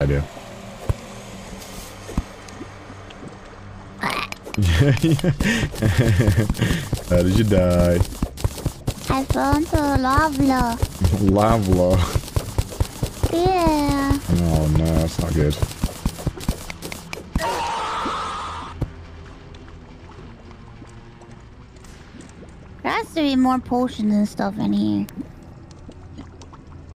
I do. How did you die? I fell into lava. Lava. Yeah. Oh no, that's not good. There has to be more potions and stuff in here.